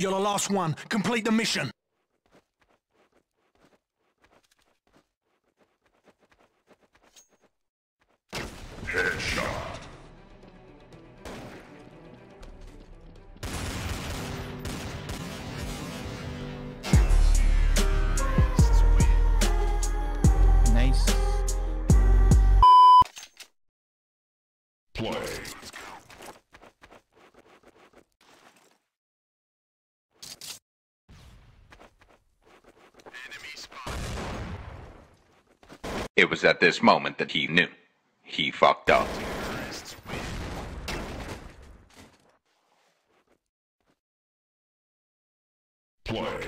You're the last one. Complete the mission. Headshot. Nice. Play. It was at this moment that he knew. He fucked up. Play.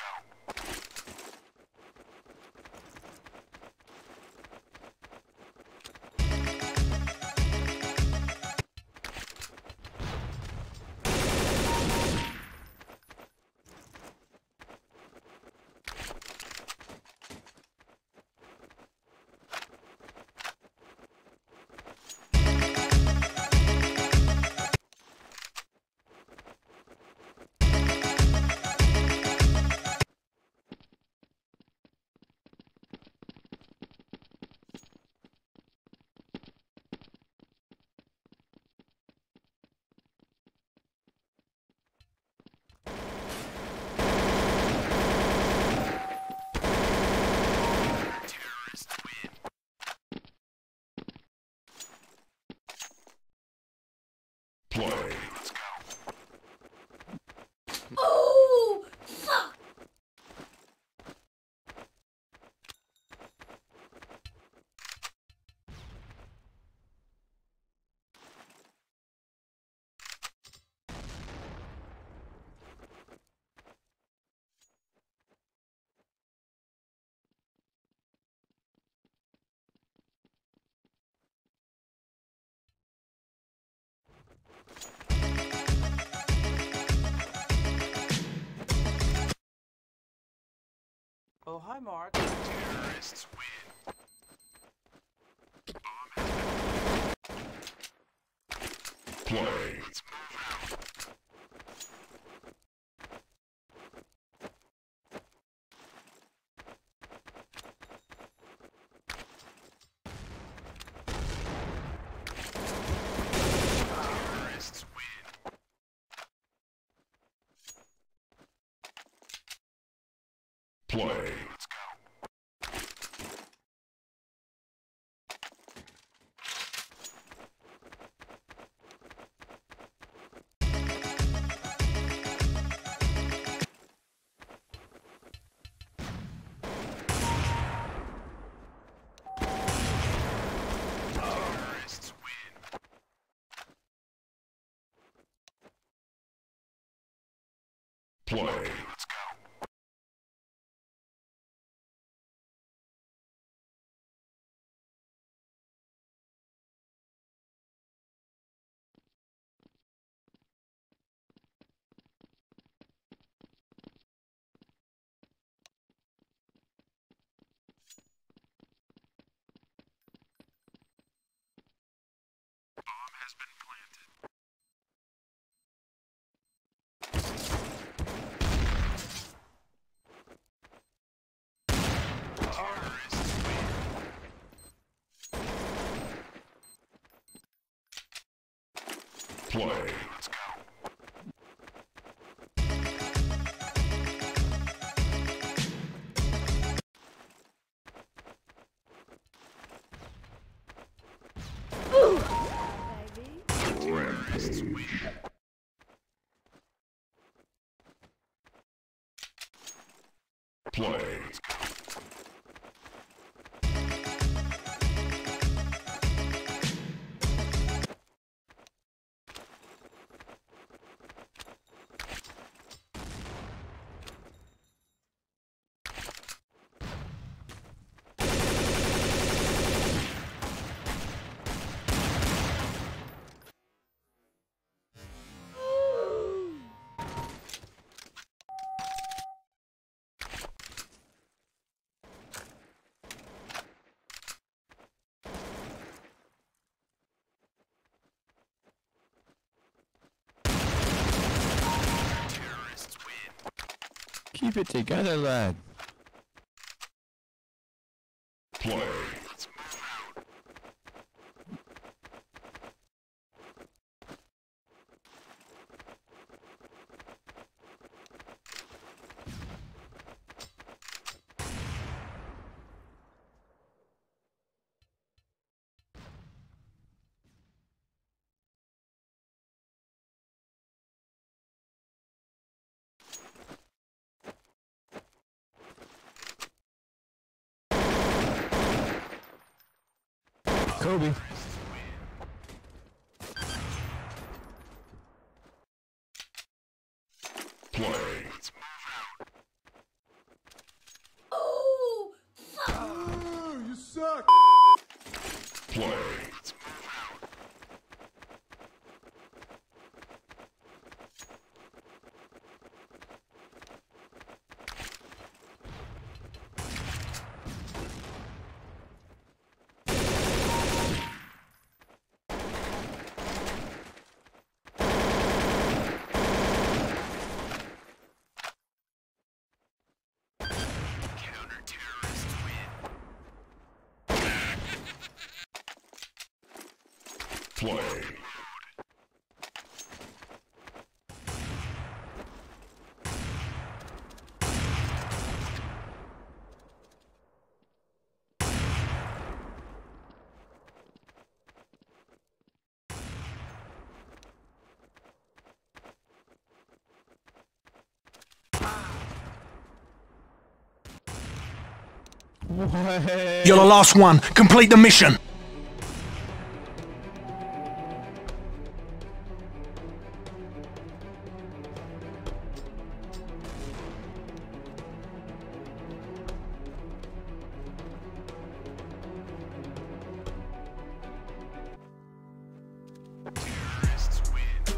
Play. Oh, fuck! Oh, hi, Mark. Terrorists win. Play. Terrorists win. Play. Terrorists win. Play. Bomb has been planted. Terrorists win. Play. Terrorists win. Play. Keep it together, lad. Play. Kobe. Play. Oh, fuck. You suck! Play. Play. What? You're the last one. Complete the mission. Terrorists win.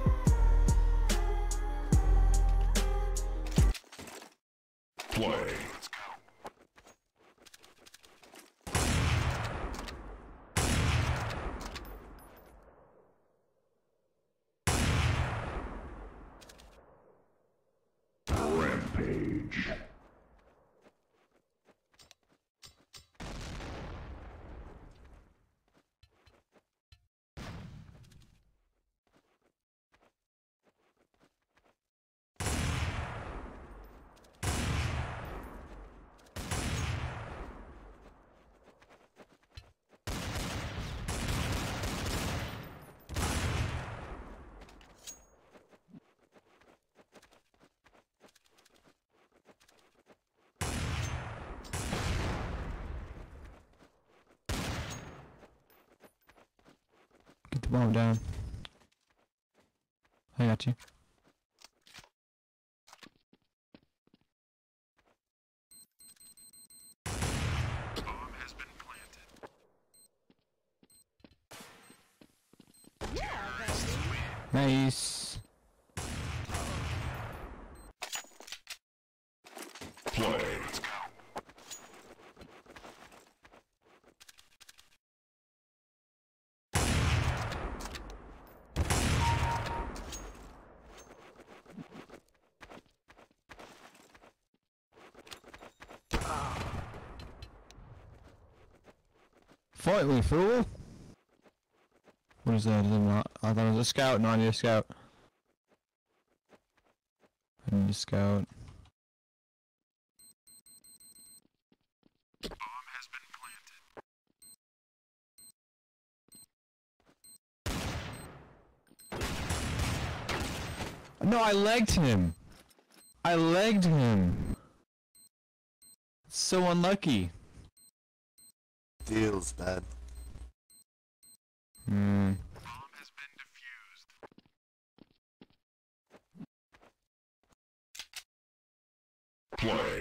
Play. Let's go. Rampage. Get the bomb down. I got you. Bomb has been planted. Terrorists win. Nice. Play. Let's go. Fight me, fool! What is that? Is it not? I thought it was a scout. No, I need a scout. I need a scout. Bomb has been planted. No, I legged him! I legged him! So unlucky. Feels bad. Hmm. Bomb has been defused. Play.